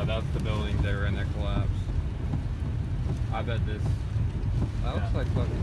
that's the building they were in that collapse. I bet this. That looks like fucking